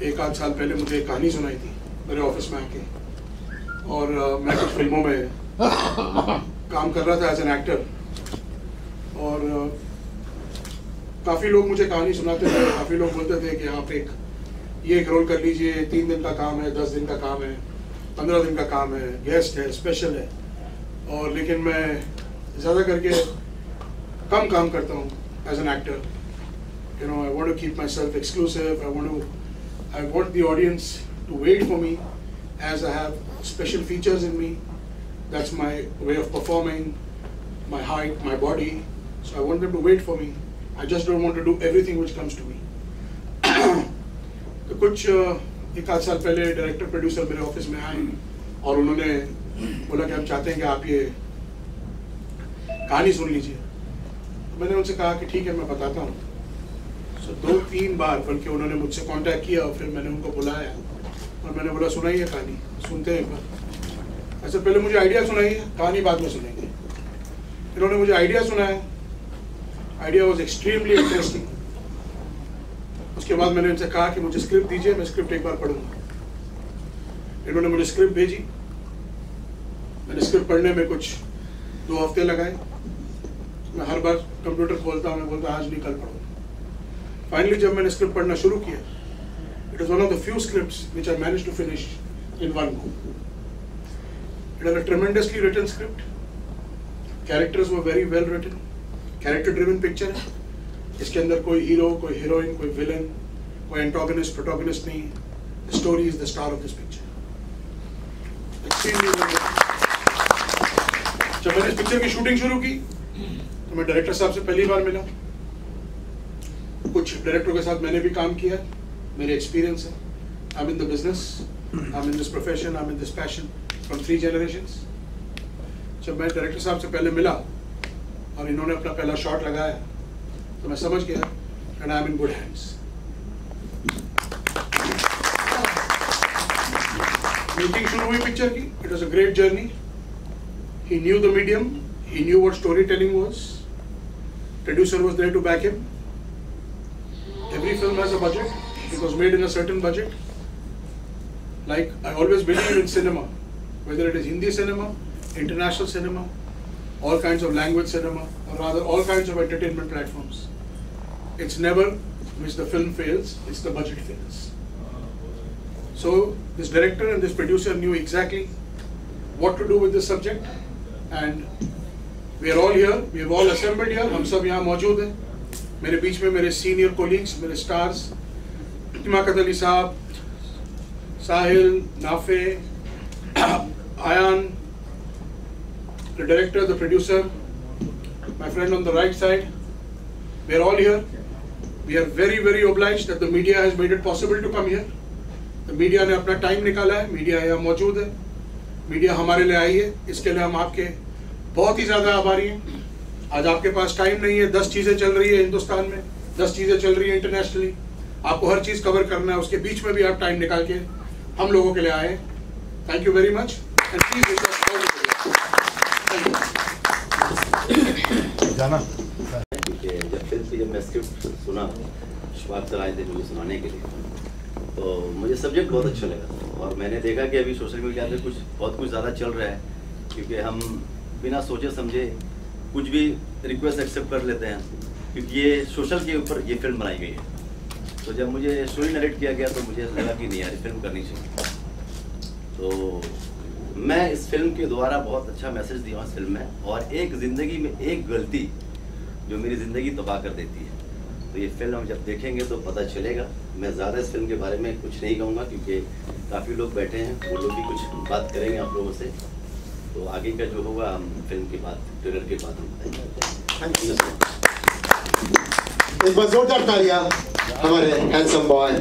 एक आध साल पहले मुझे एक कहानी सुनाई थी मेरे ऑफिस में आके, और मैं कुछ फिल्मों में काम कर रहा था एज एन एक्टर, और काफ़ी लोग मुझे कहानी सुनाते थे, काफ़ी लोग बोलते थे कि आप ये एक रोल कर लीजिए, 3 दिन का काम है, 10 दिन का काम है, 15 दिन का काम है, गेस्ट है, स्पेशल है। और लेकिन मैं ज़्यादा करके कम काम करता हूँ as an actor. You know, I want to keep myself exclusive. I want the audience to wait for me, as I have special features in me. That's my way of performing, my height, my body. So I want them to wait for me. I just don't want to do everything which comes to me. तो कुछ एक आध साल पहले director producer मेरे office में आए और उन्होंने बोला कि हम चाहते हैं कि आप ये कहानी सुन लीजिए। तो मैंने उनसे कहा कि ठीक है, मैं बताता हूँ। So 2-3 बार बल्कि उन्होंने मुझसे कांटेक्ट किया और फिर मैंने उनको बुलाया और मैंने बोला सुनाइए कहानी, सुनते हैं एक बार। ऐसे पहले मुझे आइडिया सुनाइए, कहानी बाद में सुनेंगे। इन्होंने मुझे आइडिया सुनाया, आइडिया वॉज एक्सट्रीमली इंटरेस्टिंग। उसके बाद मैंने इनसे कहा कि मुझे स्क्रिप्ट दीजिए, मैं स्क्रिप्ट एक बार पढ़ूंगा। इन्होंने मुझे स्क्रिप्ट भेजी, मैंने स्क्रिप्ट पढ़ने में कुछ 2 हफ्ते लगाए। मैं हर बार कंप्यूटर खोलता हूँ, मैं बोलता आज नहीं कल पढ़ूंगा। फाइनली जब मैंने स्क्रिप्ट पढ़ना शुरू किया, it is one of the few scripts which I managed to finish in 1 go. It was a tremendously written script. Characters were very well written. Character driven picture है। इसके अंदर कोई हीरो, कोई हीरोइन, कोई villain, कोई antagonist, protagonist नहीं। The story is the star of this picture. जब मैंने इस पिक्चर की शूटिंग शुरू की तो मैं डायरेक्टर साहब से पहली बार मिला। कुछ डायरेक्टरों के साथ मैंने भी काम किया, मेरे एक्सपीरियंस है। I am in the business, I am in this profession, I am in this passion from 3 generations। जब मैं डायरेक्टर साहब से पहले मिला और इन्होंने अपना पहला शॉट लगाया तो मैं समझ गया and I am in good hands. Meeting शुरू हुई पिक्चर की, it was a great journey. He knew the medium, he knew what story telling was, producer was there to back him. Every film has a budget. It was made in a certain budget. Like I always believe in cinema, whether it is Hindi cinema, international cinema, all kinds of language cinema, or rather all kinds of entertainment platforms. It's never which the film fails, it's the budget fails. So this director and this producer knew exactly what to do with this subject, and we are all here. We have all assembled here. हम सब यहाँ मौजूद हैं। मेरे बीच में मेरे senior colleagues, मेरे स्टार्स, हिमाकत अली साहब, Sahil, Nafe, Ayaan, the director, the producer, my friend on the right side. We are all here. We are very, very obliged that the media has made it possible to come here. The media ने अपना time निकाला है, media यहाँ मौजूद है, media हमारे लिए आई है, इसके लिए हम आपके बहुत ही ज़्यादा आभारी हैं। आज आपके पास टाइम नहीं है, 10 चीज़ें चल रही है हिंदुस्तान में, 10 चीज़ें चल रही है इंटरनेशनली, आपको हर चीज़ कवर करना है, उसके बीच में भी आप टाइम निकाल के हम लोगों के लिए आए। Thank you very much and please जाना। जब मैं स्क्रिप्ट सुना, शुभात सर आए थे मुझे सुनाने के लिए, तो मुझे सब्जेक्ट बहुत अच्छा लगा। और मैंने देखा कि अभी सोशल मीडिया पे बहुत कुछ ज़्यादा चल रहा है, क्योंकि हम बिना सोचे समझे कुछ भी रिक्वेस्ट एक्सेप्ट कर लेते हैं, क्योंकि ये सोशल के ऊपर ये फिल्म बनाई गई है। तो जब मुझे स्टोरी नरेट किया गया तो मुझे लगा कि नहीं यार, फिल्म करनी चाहिए। तो मैं इस फिल्म के द्वारा बहुत अच्छा मैसेज दिया इस फिल्म में, और एक ज़िंदगी में एक गलती जो मेरी ज़िंदगी तबाह कर देती है। तो ये फिल्म हम जब देखेंगे तो पता चलेगा। मैं ज़्यादा इस फिल्म के बारे में कुछ नहीं कहूँगा, क्योंकि काफ़ी लोग बैठे हैं, वो लोग भी कुछ बात करेंगे आप लोगों से। तो आगे का जो होगा हम फिल्म के बाद, ट्रेलर के बाद हम बताएंगे। एक बार जोरदार तालियां हमारे हैंडसम बॉय।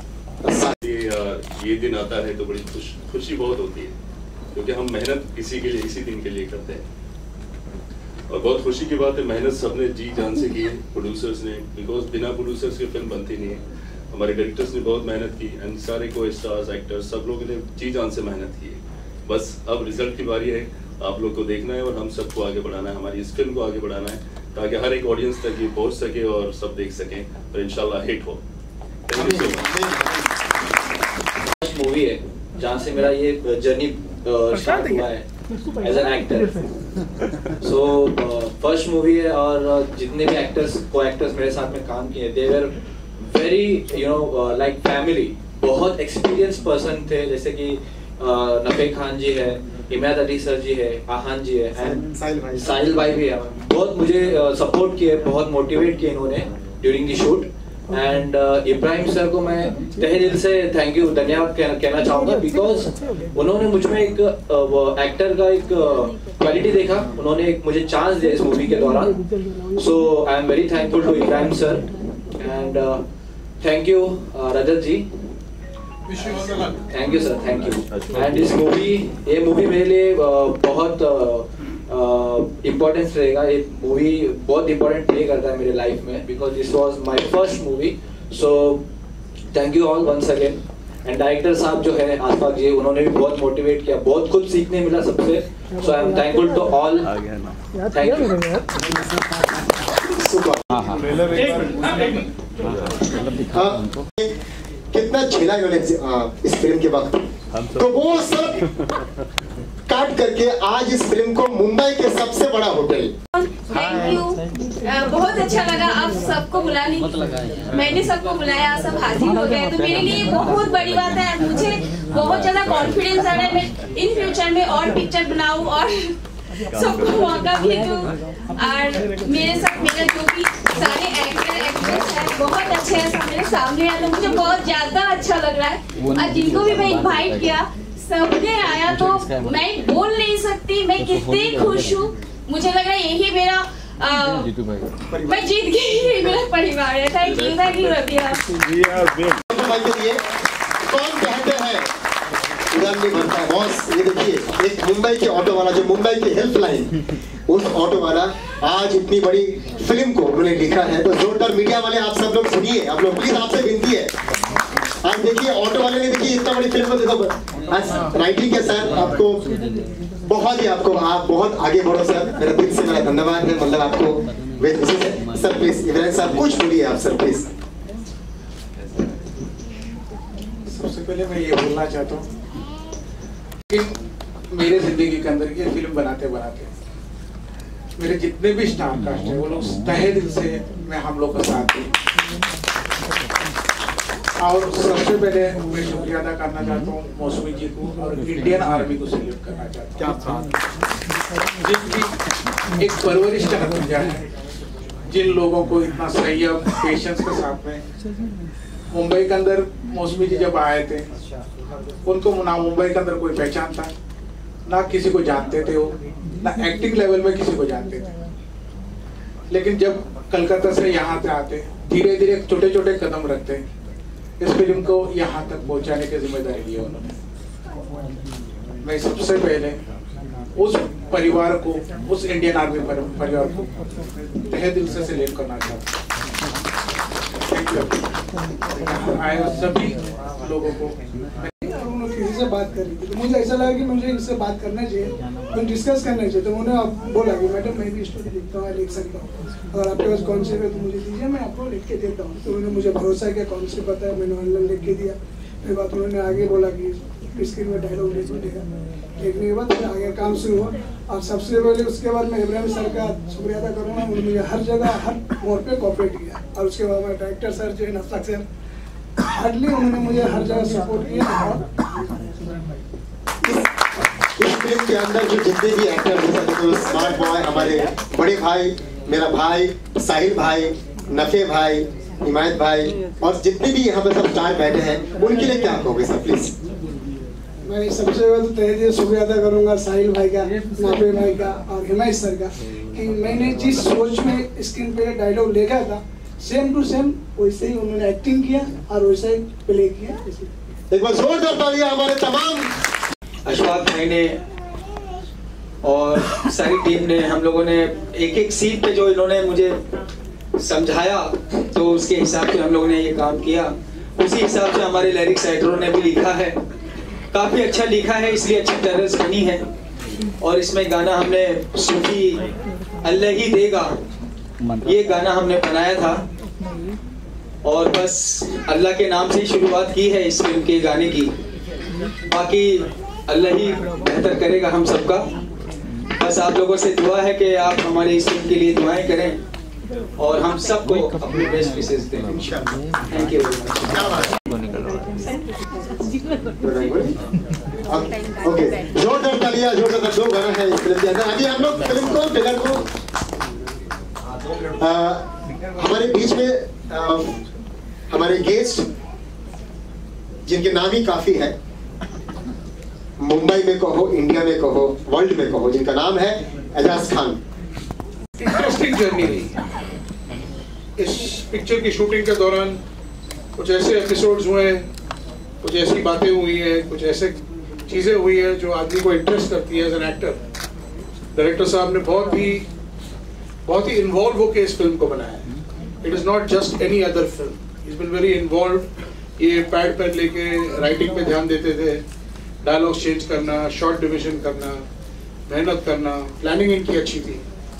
ये दिन आता है तो बड़ी खुशी बहुत होती है, क्योंकि हम मेहनत किसी के लिए, इसी दिन के लिए करते हैं। और बहुत खुशी की बात है, मेहनत सबने जी जान से की है, प्रोड्यूसर्स ने, बिकॉज बिना प्रोड्यूसर्स की फिल्म बनती नहीं है। हमारे डायरेक्टर्स ने बहुत मेहनत की एंड सारे को स्टार्स, एक्टर्स, सब लोगों ने जी जान से मेहनत की है। बस अब रिजल्ट की बारी है, आप लोग को देखना है और हम सबको आगे बढ़ाना है, हमारी इस फिल्म को आगे बढ़ाना है, ताकि हर एक ऑडियंस तक ये पहुंच सके और सब देख सकें और इंशाल्लाह हिट हो। Thank you so much. Movie है जहाँ से मेरा ये जर्नी स्टार्ट हुआ है as an actor. So first movie है और जितने भी एक्टर्स को एक्टर्स मेरे साथ में काम किए they were very like family, बहुत एक्सपीरियंस पर्सन थे, जैसे कि नफे खान जी है, इमरान अली सर जी है, आहान जी है एंड साहिल भाई भी है। बहुत मुझे सपोर्ट किए, बहुत मोटिवेट किए इन्होंने during the shoot. And Ibrahim sir को मैं तहे दिल से थैंक यू, धन्यवाद कहना चाहूँगा, बिकॉज उन्होंने मुझ में एक एक्टर का एक क्वालिटी देखा, उन्होंने एक मुझे चांस दिया इस मूवी के दौरान। So I am very thankful to Ibrahim sir and thank you Rajat ji, thank you sir, thank you. And इस ये मूवी मेरे लिए बहुत इम्पोर्टेंस रहेगा। ये मूवी बहुत इम्पोर्टेंट प्ले करता है मेरे लाइफ में, because this was my first movie. So thank you all once again. And director साहब जो है आसफाक जी, उन्होंने भी बहुत मोटिवेट किया, बहुत कुछ सीखने मिला सबसे। So I am thankful to all, thank you. कितना झेला इन्होंने इस फिल्म के वक्त, तो वो सब काट करके आज इस फिल्म को मुंबई के सबसे बड़ा होटल। थैंक यू, बहुत अच्छा लगा आप सबको बुलाने, मैंने सबको बुलाया, सब हाजिर हो गए, तो मेरे लिए बहुत बड़ी बात है। मुझे बहुत ज्यादा कॉन्फिडेंस आ रहा है, मैं इन फ्यूचर में और पिक्चर बनाऊं और सबको मौका भी दूं। और मेरे साथ मेरे जो भी सारे एक्टर एक्ट्रेस हैं बहुत अच्छे हैं, सब मेरे सामने आए, तो मुझे बहुत ज्यादा अच्छा लग रहा है। और जिनको भी मैं इन्वाइट किया सबने आया, तो मैं बोल नहीं सकती मैं कितनी खुश हूँ। मुझे लग रहा है यही मेरा मैं जीत गई, यही मेरा परिवार है। Thank you Rabia. कौन कहते हैं उड़ान नहीं भरता है बॉस। ये देखिए एक मुंबई के ऑटो वाला, जो मुंबई की हेल्पलाइन, उस ऑटो वाला आज इतनी बड़ी फिल्म को उन्होंने लिखा है। तो जोरदार मीडिया वाले आप सब लोग सुनिए, आप लोग प्लीज, आपसे विनती है। आप देखिए ऑटो वाले ने देखिए इतना बड़ी फिल्म को देखो, राइटिंग के साथ आपको बहुत ही आप बहुत आगे बढ़ो सर। मेरा दिल से मेरा धन्यवाद है, मतलब आपको वेट खुशी से। सर प्लीज इब्राहिम साहब कुछ बोलिए आप सर प्लीज। सबसे पहले मैं ये बोलना चाहता हूँ कि मेरे जिंदगी के अंदर ये फिल्म बनाते बनाते मेरे जितने भी स्टार कास्ट है वो लोग तहे दिल से मैं हम लोग का साथ दी। और सबसे पहले मैं शुक्रिया अदा करना चाहता हूँ मौसमी जी को और इंडियन आर्मी को सैल्यूट करना चाहता हूँ, जिनकी एक परवरिश का नतीजा है, जिन लोगों को इतना संयम पेशेंस के साथ में मुंबई के अंदर मौसमी जी जब आए थे, उनको ना मुंबई के अंदर कोई पहचान था, ना किसी को जानते थे वो, ना एक्टिंग लेवल में किसी को जानते थे। लेकिन जब कलकत्ता से यहाँ से आते, धीरे धीरे छोटे छोटे कदम रखते, इस फिल्म को यहाँ तक पहुँचाने की जिम्मेदारी ली है उन्होंने। मैं सबसे पहले उस परिवार को, उस इंडियन आर्मी परिवार को तहे दिल से सैल्यूट करना चाहता हूँ। आए सभी लोगों को किसी से बात कर रही थी, तो मुझे ऐसा लगा कि मुझे इससे बात करना चाहिए, कुछ डिस्कस करना चाहिए। तो उन्होंने बोला कि मैडम मैं भी स्टोरी लिखता हूँ, लिख सकता हूँ, अगर आपके पास कॉन्सेप्ट है तो मुझे दीजिए, मैं आपको लिख के देता हूँ। तो उन्होंने मुझे भरोसा किया, कॉन्सेप्ट बताया, मैंने ऑनलाइन लिख के दिया। फिर बात उन्होंने आगे बोला कि स्क्रीन में डायलॉग लिख देगा, लिखने के बाद फिर आगे काम शुरू हुआ। और सबसे पहले उसके बाद मैं इब्राहिम सर का शुक्रिया अदा करूँगा, उन्होंने मुझे हर जगह हर मोड़ पर कोऑपरेट किया। और उसके बाद मैं डायरेक्टर सर जो है नफाक सर, हार्डली उन्होंने मुझे हर जगह सपोर्ट किया। इस फिल्म के अंदर जो जितने भी एक्टर हैं, स्मार्ट बॉय, हमारे बड़े भाई, मेरा भाई साहिल भाई, नफे भाई, हिमायत भाई, और जितने भी यहाँ पे सब स्टार बैठे हैं, उनके लिए क्या कहोगे सर प्लीज। मैं सबसे पहले तो तहे दिल से शुक्रिया अदा करूँगा साहिल भाई का, नफे भाई का और हिमायत सर का, कि मैंने जिस सोच में स्क्रीन पे डायलॉग लिखा था सेम टू सेम वैसे ही उन्होंने एक्टिंग किया और वैसे ही प्ले किया। एक बार जोरदार तालियां हमारे तमाम अशफाक भाई ने और सारी टीम ने, हम लोगों ने एक एक सीट पे जो इन्होंने मुझे समझाया, तो उसके हिसाब से हम लोगों ने ये काम किया। उसी हिसाब से हमारे लिरिक्स राइटरों ने भी लिखा है, काफ़ी अच्छा लिखा है, इसलिए अच्छी तरह बनी है। और इसमें गाना हमने सूफी अल्लाह ही देगा, ये गाना हमने बनाया था, और बस अल्लाह के नाम से ही शुरुआत की है इस फिल्म के गाने की। बाकी अल्लाह ही बेहतर करेगा हम सबका। बस आप लोगों से दुआ है कि आप हमारे इस टीम के लिए दुआएं करें और हम सबको अपने बेस्ट विशेष दें। Thank you very much. Okay, जोरदार तालियां, जोरदार 2 गाना है इस फिल्म के अंदर। अभी हम लोग फिल्म को ट्रेलर को हमारे बीच में हमारे गेस्ट जिनके नाम ही काफी है, मुंबई में कहो, इंडिया में कहो, वर्ल्ड में कहो, जिनका नाम है एजाज खान। इंटरेस्टिंग जर्नी रही। इस पिक्चर की शूटिंग के दौरान कुछ ऐसे एपिसोड्स हुए हैं, कुछ ऐसी बातें हुई हैं, कुछ ऐसे चीज़ें हुई हैं जो आदमी को इंटरेस्ट करती है एज एन एक्टर। डायरेक्टर साहब ने बहुत ही इन्वॉल्व होकर इस फिल्म को बनाया है। It is not just any other film, is been very involve. ये पैड पेन लेके राइटिंग पे ध्यान देते थे, डायलॉग चेंज करना, शॉर्ट डिविजन करना, मेहनत करना। प्लानिंग इनकी अच्छी थी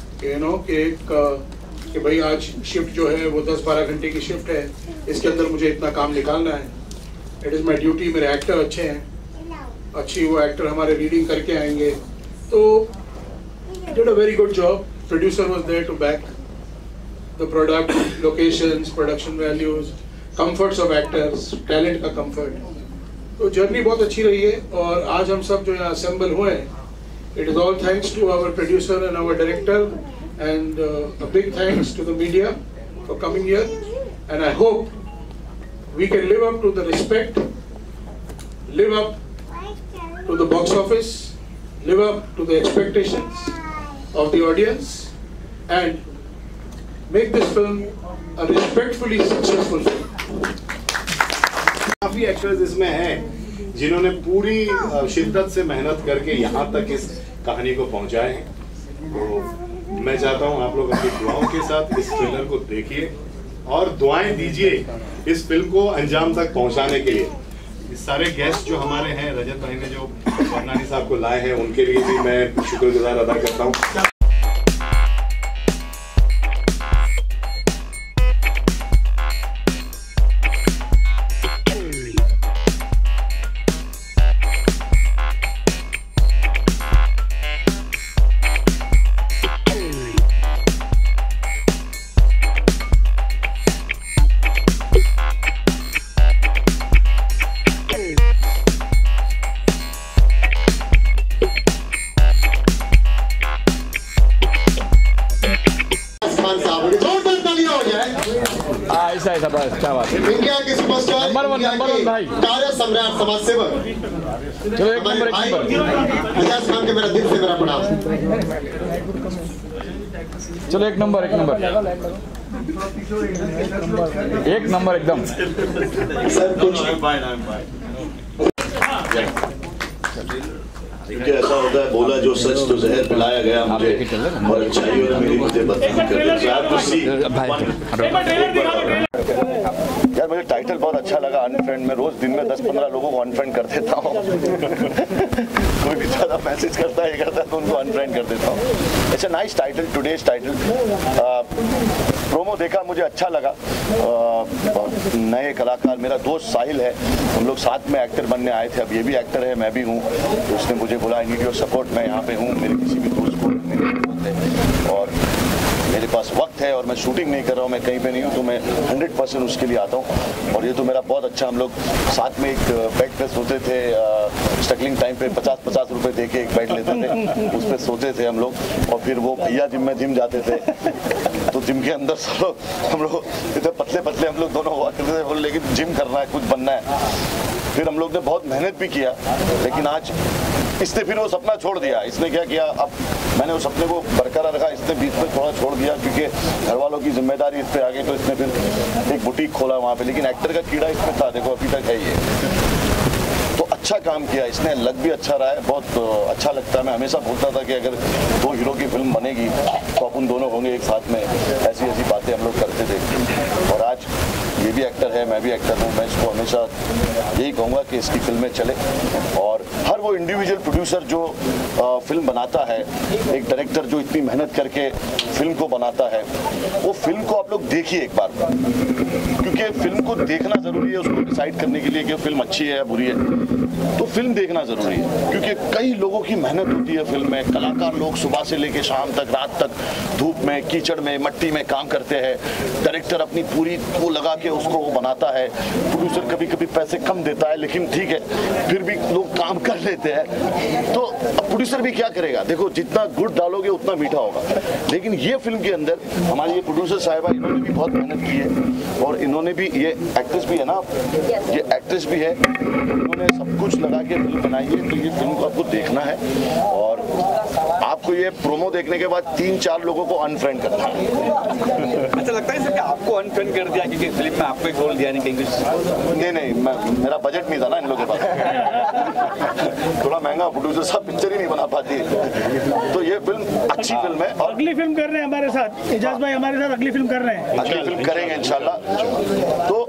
कि भाई आज शिफ्ट जो है वो 10-12 घंटे की शिफ्ट है, इसके अंदर मुझे इतना काम निकालना है। It is my duty. मेरे एक्टर अच्छे हैं, अच्छी वो एक्टर हमारे रीडिंग करके आएंगे, तो did a very good job. Producer was there to back the product, locations, production values, comforts of actors, talent का कंफर्ट। तो जर्नी बहुत अच्छी रही है और आज हम सब जो यहाँ असेंबल हुए हैं, it is all thanks to our producer and our director and a big thanks to the media for coming here. And I hope we can live up to the respect, live up to the box office, live up to the expectations of the audience and make this film a respectfully successful film. काफी actors इसमें हैं जिन्होंने पूरी शिद्दत से मेहनत करके यहाँ तक इस कहानी को पहुँचाए हैं। तो मैं चाहता हूँ आप लोग अपनी दुआओं के साथ इस ट्रेलर को देखिए और दुआएं दीजिए इस फिल्म को अंजाम तक पहुँचाने के लिए। इस सारे गेस्ट जो हमारे हैं, रजत भाई ने जो फरनानी साहब को लाए हैं, उनके लिए भी मैं शुक्रगुजार अदा करता हूँ। इंडिया के सुपरस्टार, भाई कार्य सम्राट, समाज सेवक, चलो एक नंबर एजाज खान के मेरा दिल से मेरा प्रणाम। चलो एक नंबर एकदम सर कुछ क्योंकि ऐसा होता है, बोला जो सच तो जहर पिलाया गया मुझे और अच्छाई और मेरी मुझे बदनाम कर यार। मुझे टाइटल बहुत अच्छा लगा, अनफ्रेंड। मैं रोज दिन में 10-15 लोगों को अनफ्रेंड कर देता हूँ। कोई भी ज़्यादा मैसेज करता है, ये करता है तो उनको अनफ्रेंड कर देता हूँ। It's a nice title, today's title. Promo देखा, मुझे अच्छा लगा। नए कलाकार, मेरा दोस्त साहिल है, हम लोग साथ में एक्टर बनने आए थे। अब ये भी एक्टर है, मैं भी हूँ, तो उसने मुझे बोला आई नीड योर सपोर्ट, मैं यहाँ पे हूँ। मेरे किसी भी दोस्त को और मेरे पास वक्त है और मैं शूटिंग नहीं कर रहा हूँ, मैं कहीं पे नहीं हूँ, तो मैं 100% उसके लिए आता हूँ। और ये तो मेरा बहुत अच्छा, हम लोग साथ में एक बेड पे सोते थे, स्ट्रगलिंग टाइम पे 50-50 रुपए दे के एक बेड लेते थे, उस पर सोते थे हम लोग। और फिर वो भैया जिम में जिम जाते थे, तो जिम के अंदर सब लोग, हम लोग इतने पतले हम लोग दोनों हुआ करते थे, लेकिन जिम करना है, कुछ बनना है। फिर हम लोग ने बहुत मेहनत भी किया, लेकिन आज इसने फिर वो सपना छोड़ दिया। इसने क्या किया, अब मैंने उस सपने को बरकरार रखा, इसने बीच में थोड़ा छोड़ दिया क्योंकि घर वालों की जिम्मेदारी इस पर आ गई, तो इसने फिर एक बुटीक खोला वहाँ पे। लेकिन एक्टर का कीड़ा इसमें था, देखो अभी तक है ये। तो अच्छा काम किया इसने, लग भी अच्छा रहा है, बहुत अच्छा लगता है। मैं हमेशा बोलता था कि अगर 2 हीरो की फिल्म बनेगी तो अपन दोनों होंगे एक साथ में, ऐसी बातें हम लोग करते थे। और आज ये भी एक्टर है, मैं भी एक्टर हूँ। मैं इसको हमेशा यही कहूँगा कि इसकी फिल्में चले और हर वो इंडिविजुअल प्रोड्यूसर जो फिल्म बनाता है, एक डायरेक्टर जो इतनी मेहनत करके फिल्म को बनाता है, वो फिल्म को आप लोग देखिए एक बार, क्योंकि फिल्म को देखना जरूरी है उसको डिसाइड करने के लिए कि फिल्म अच्छी है या बुरी है। तो फिल्म देखना जरूरी है, क्योंकि कई लोगों की मेहनत होती है फिल्म में। कलाकार लोग सुबह से लेकर शाम तक, रात तक धूप में, कीचड़ में, मट्टी में काम करते हैं। डायरेक्टर अपनी पूरी वो लगा के उसको वो बनाता है। प्रोड्यूसर कभी कभी पैसे कम देता है, लेकिन ठीक है फिर भी लोग काम कर लेते हैं। तो अब प्रोड्यूसर भी क्या करेगा? देखो, जितना गुड़ डालोगे उतना मीठा होगा। लेकिन ये फिल्म के अंदर हमारी ये प्रोड्यूसर साहिबा, इन्होंने भी बहुत मेहनत की है, और इन्होंने भी, ये एक्ट्रेस भी है ना, ये एक्ट्रेस भी है, इन्होंने सब कुछ लगा के फिल्म बनाई है। तो ये फिल्म को आपको देखना है, और आपको ये प्रोमो देखने के बाद 3-4 लोगों को अनफ्रेंड करना है। अच्छा लगता है सर कि आपको अनफ्रेंड कर दिया क्योंकि फिल्म में आपको एक रोल दिया नहीं कहीं? नहीं, मेरा बजट नहीं था ना इन लोगों के पास। थोड़ा महंगा, प्रोड्यूसर साहब पिक्चर ही नहीं बना पाती। तो ये फिल्म अच्छी फिल्म है, और अगली फिल्म कर रहे हैं हमारे साथ, एजाज भाई हमारे साथ अगली फिल्म कर रहे हैं। अगली फिल्म करेंगे इंशाल्लाह। तो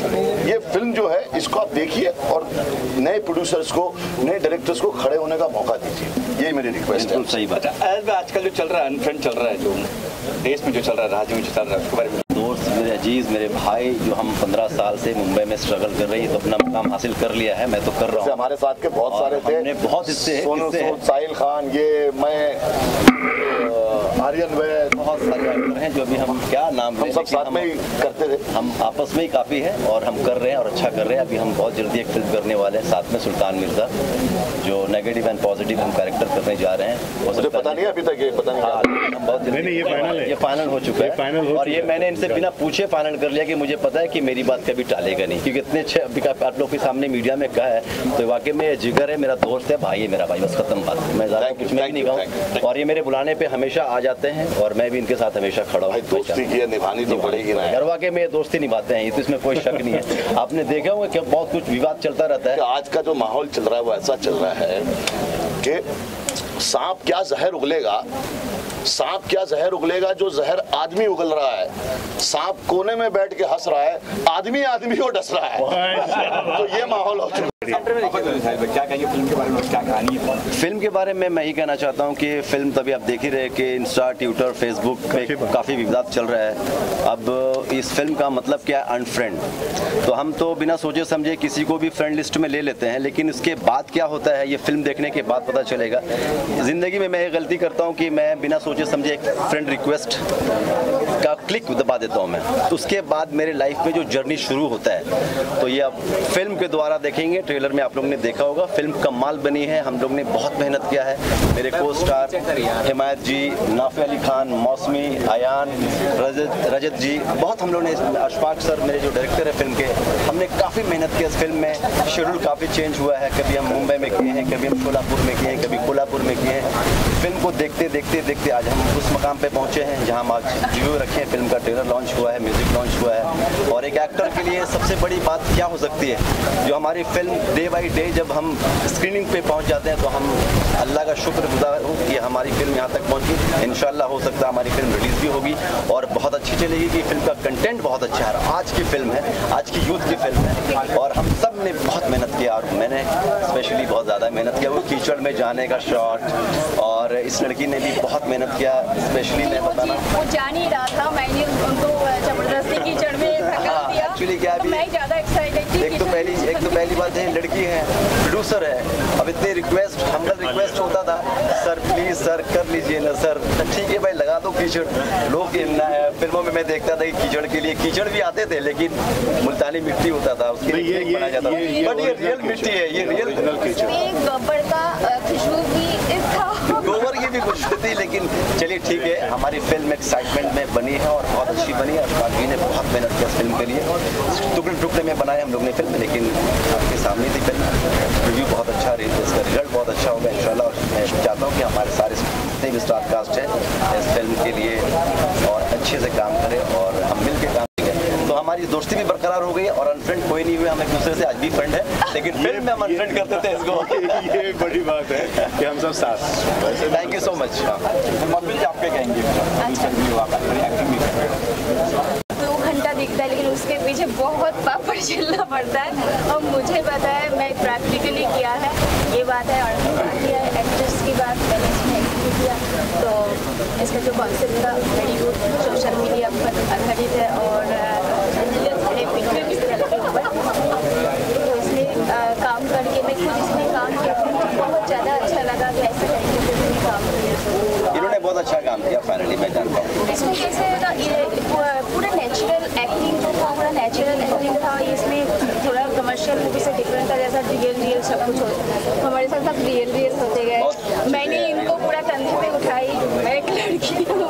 ये फिल्म जो है, इसको आप देखिए और नए प्रोड्यूसर्स को, नए डायरेक्टर्स को खड़े होने का मौका दीजिए। यही मेरी रिक्वेस्ट है। सही बात है। आजकल जो चल रहा है, अनफ्रेंड चल रहा है, जो देश में जो चल रहा है, राज्य में जो चल रहा है, उसके बारे में दोस्त, मेरे अजीज, मेरे भाई, जो हम 15 साल से मुंबई में स्ट्रगल कर रही है, तो अपना मुकाम हासिल कर लिया है। मैं तो कर रहा हूँ। हमारे साथ के बहुत सारे थे, हमने बहुत हिस्से, सोनू सूद, साहिल खान, ये मैं, आर्यन वैद, बहुत सारे एक्टर हैं जो अभी हम क्या नाम हम सब साथ में ही करते थे। हम आपस में ही काफ़ी है, और हम कर रहे हैं और अच्छा कर रहे हैं। अभी हम बहुत जल्दी एक फिल्म करने वाले हैं साथ में, सुल्तान मिर्जा, जो नेगेटिव एंड पॉजिटिव हम कैरेक्टर करने जा रहे हैं। मुझे पता नहीं अभी तक, ये पता नहीं। हम बहुत जल्दी, ये फाइनल हो चुका है, और ये मैंने इनसे बिना पूछे फाइनल कर लिया कि मुझे पता है कि मेरी बात कभी टालेगा नहीं, क्योंकि इतने अच्छे आप लोग के सामने मीडिया में कहा है, तो वाकई में जिगर है, मेरा दोस्त है, भाई है मेरा भाई, बस खत्म बात। मैं ज़्यादा कुछ मैं नहीं कहूँ, और ये मेरे बुलाने पे हमेशा आ जाते हैं, और मैं भी इनके साथ हमेशा खड़ा हूँ। दोस्ती की निभानी तो पड़ेगी ना, घर वाकई में दोस्ती निभाते हैं, तो इसमें कोई शक नहीं है। आपने देखा होगा कि बहुत कुछ विवाद चलता रहता है। आज का जो माहौल चल रहा है वो ऐसा चल रहा है कि सांप क्या जहर उगलेगा, सांप क्या जहर उगलेगा जो जहर आदमी उगल रहा है। सांप कोने में बैठ के हंस रहा है, आदमी आदमी को डस रहा है। तो ये माहौल हो चुका है। क्या कहेंगे फिल्म के बारे में, क्या कहानी है? फिल्म के बारे में मैं ही कहना चाहता हूँ कि फिल्म तभी आप देख ही रहे कि इंस्टा, ट्विटर, फेसबुक पे काफ़ी विवाद चल रहा है। अब इस फिल्म का मतलब क्या है, अनफ्रेंड। तो हम तो बिना सोचे समझे किसी को भी फ्रेंड लिस्ट में ले लेते हैं, लेकिन इसके बाद क्या होता है ये फिल्म देखने के बाद पता चलेगा। ज़िंदगी में मैं ये गलती करता हूँ कि मैं बिना सोचे समझे एक फ्रेंड रिक्वेस्ट का क्लिक दबा देता हूँ मैं, तो उसके बाद मेरे लाइफ में जो जर्नी शुरू होता है, तो ये आप फिल्म के द्वारा देखेंगे। ट्रेलर में आप लोगों ने देखा होगा, फिल्म कमाल बनी है, हम लोग ने बहुत मेहनत किया है। मेरे को स्टार हिमायत जी, नाफे अली खान, मौसमी, आयान, रजत जी, बहुत हम लोग ने, अशफाक सर मेरे जो डायरेक्टर है फिल्म के, हमने काफ़ी मेहनत की इस फिल्म में। शेड्यूल काफ़ी चेंज हुआ है, कभी हम मुंबई में किए हैं, कभी हम शोलापुर में किए हैं, कभी कोल्हापुर में किए हैं। फिल्म को देखते देखते देखते आज हम उस मकाम पे पहुंचे हैं जहां हम आज रिव्यू रखे हैं। फिल्म का ट्रेलर लॉन्च हुआ है, म्यूजिक लॉन्च हुआ है, और एक एक्टर के लिए सबसे बड़ी बात क्या हो सकती है, जो हमारी फिल्म डे बाई डे जब हम स्क्रीनिंग पे पहुंच जाते हैं तो हम अल्लाह का शुक्रगुजार हूँ कि हमारी फिल्म यहाँ तक पहुँची। इंशाल्लाह हो सकता है हमारी फिल्म रिलीज़ भी होगी और बहुत अच्छी चलेगी, कि फिल्म का कंटेंट बहुत अच्छा है। आज की फिल्म है, आज की यूथ की फिल्म है, और हम सब ने बहुत मेहनत किया, और मैंने स्पेशली बहुत ज़्यादा मेहनत किया। वो कीचड़ में जाने का शॉट, और इस लड़की ने भी बहुत मेहनत किया, स्पेशली मैं बताना, वो जा नहीं रहा था, मैंने उनको जबरदस्ती कीचड़ में धकेल दिया। एक्चुअली क्या है, मैं ज़्यादा एक्साइटेड थी। एक तो पहली बात है, लड़की है, प्रोड्यूसर है। अब इतने रिक्वेस्ट, हम्बल रिक्वेस्ट होता था, सर प्लीज सर कर लीजिए ना सर। ठीक है भाई, लगा दो कीचड़। लोग फिल्मों में मैं देखता था कि कीचड़ के लिए कीचड़ भी आते थे, लेकिन मुल्तानी मिट्टी होता था, उसके लिए बनाया जाता था। बट ये रियल मिट्टी है, ये रियल कीचड़। गोबर का खुशबू भी था, गोबर की भी खुशबू थी, लेकिन चलिए ठीक है, हमारी फिल्म एक्साइटमेंट में बनी है और बहुत अच्छी बनी है। अशफाक जी ने बहुत मेहनत किया इस फिल्म के लिए, टुकड़े टुकड़े में बनाए हम लोग ने फिल्म, लेकिन आपके सामने थी फिल्म। रिव्यू बहुत अच्छा रही, इसका रिजल्ट बहुत अच्छा होगा इंशाल्लाह। और मैं चाहता हूँ कि हमारे सारे जितने भी स्टार कास्ट है इस फिल्म के लिए और अच्छे से काम करें, और हम मिल के काम करें, तो हमारी दोस्ती भी बरकरार हो गई। और अनफ्रेंड कोई नहीं हुए, हम एक दूसरे से आज भी फ्रेंड है, लेकिन फिल्म में हम अनफ्रेंड करते थे इसको। ये बड़ी बात है कि हम सब साथ। Thank you so much. आप क्या कहेंगे? 2 घंटा दिखता है, लेकिन उसके पीछे बहुत पापड़ झेलना पड़ता है और मुझे पता है मैं प्रैक्टिकली किया है, ये बात है। और किया है एक्ट्रेस की बात, मैंने इसमें एक्टिंग किया, तो इसका जो कॉन्सेप्ट था वेरी गुड, सोशल मीडिया पर आधारित है और पिक्चर भी के ऊपर, तो इसमें काम करके मैं खुद इसमें काम किया, बहुत ज़्यादा अच्छा लगा कि ऐसे तरीके से मैंने काम किया। इन्होंने बहुत अच्छा काम किया, फाइनली मैं जानता हूँ। इसमें कैसे पूरा नेचुरल एक्टिंग तो था, पूरा नेचुरल एक्टिंग था। इसमें थोड़ा कमर्शियल मूवी से डिफरेंट था, जैसा रियल सब कुछ होता, हमारे साथ सब रियल होते गए। मैंने इनको पूरा कंधे पे उठाई, मैं एक लड़की हूँ,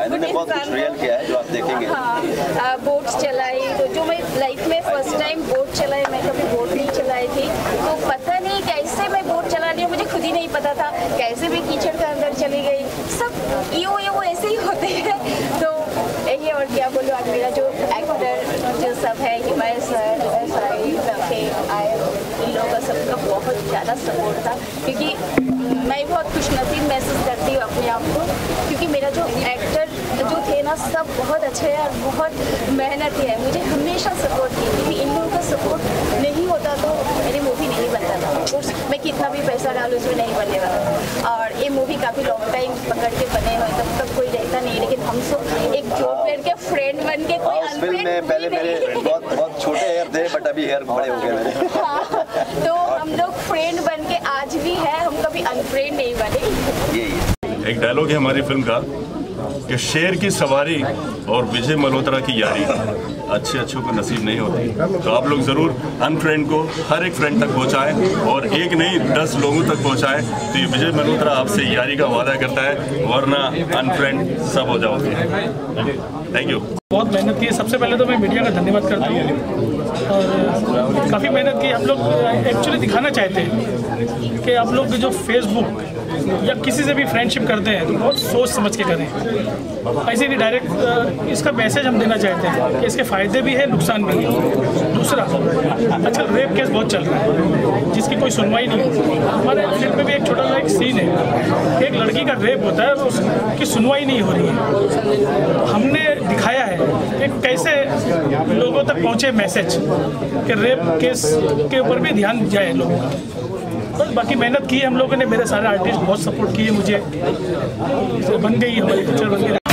हाँ, बोट्स चलाई, तो जो मैं लाइफ में फर्स्ट टाइम बोट चलाई, मैं कभी बोट नहीं चलाई थी, तो पता नहीं कैसे मैं बोट चला रही हूँ, मुझे खुद ही नहीं पता था, कैसे भी कीचड़ के अंदर चली गई। सब वो ऐसे ही होते हैं, तो यही। और क्या बोलूँ, आज मेरा जो एक्टर जो सब है, हिमाय सर, सारी आए, इन लोगों का सबका बहुत ज़्यादा सपोर्ट था, क्योंकि मैं बहुत खुशनसीब महसूस करती हूँ अपने आप को, क्योंकि मेरा जो एक्टर जो थे ना, सब बहुत अच्छे हैं और बहुत मेहनती है, मुझे हमेशा सपोर्ट की, क्योंकि इन लोगों का सपोर्ट नहीं होता तो मेरी मूवी नहीं बनता था। मैं कितना भी पैसा डालूँ उसमें नहीं बनेगा। और ये मूवी काफ़ी लॉन्ग टाइम पकड़ के बने हुए, तब तक कोई रहता नहीं, लेकिन हम सब एक जॉब करके फ्रेंड बन के, कोई फिल्म में पहले मेरे बहुत छोटे हेयर थे, बट अभी हेयर बड़े हो गए मेरे। हाँ, तो हम लोग फ्रेंड बन के आज भी है, हम कभी अनफ्रेंड नहीं बने। एक डायलॉग है हमारी फिल्म का कि शेर की सवारी और विजय मल्होत्रा की यारी अच्छों को नसीब नहीं होती, तो आप लोग ज़रूर अनफ्रेंड को हर एक फ्रेंड तक पहुंचाएं और एक नहीं 10 लोगों तक पहुंचाएं, तो ये विजय मल्होत्रा आपसे यारी का वादा करता है, वरना अनफ्रेंड सब हो जाओगे। Thank you. बहुत मेहनत की है। सबसे पहले तो मैं मीडिया का धन्यवाद करता हूँ, और काफ़ी मेहनत की। हम लोग एक्चुअली दिखाना चाहते हैं कि आप लोग जो फेसबुक या किसी से भी फ्रेंडशिप करते हैं तो बहुत सोच समझ के करें, ऐसे नहीं डायरेक्ट। इसका मैसेज हम देना चाहते हैं कि इसके फ़ायदे भी है, नुकसान भी है। दूसरा, आजकल रेप केस बहुत चल रहा है जिसकी कोई सुनवाई नहीं होती। हमारे फिल्म में भी एक छोटा सा एक सीन है, एक लड़की का रेप होता है और उसकी सुनवाई नहीं हो रही है। हमने दिखाया है कि कैसे लोगों तक पहुँचे मैसेज कि रेप केस के ऊपर भी ध्यान जाए लोगों का। बस बाकी मेहनत की है हम लोगों ने, मेरे सारे आर्टिस्ट बहुत सपोर्ट किए मुझे, बन गई हमारी पिक्चर बन गई।